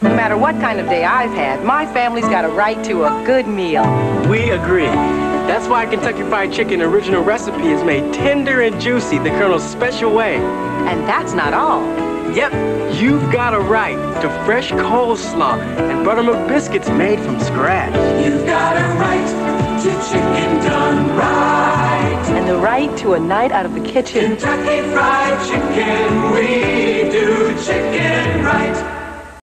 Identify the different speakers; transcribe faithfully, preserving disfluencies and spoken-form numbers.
Speaker 1: No matter what kind of day I've had, my family's got a right to a good meal.
Speaker 2: We agree. That's why Kentucky Fried Chicken original recipe is made tender and juicy the Colonel's special way.
Speaker 1: And that's not all.
Speaker 2: Yep, you've got a right to fresh coleslaw and buttermilk biscuits made from scratch.
Speaker 3: You've got a right to chicken done right.
Speaker 1: And the right to a night out of the kitchen.
Speaker 3: Kentucky Fried Chicken, we do chicken right.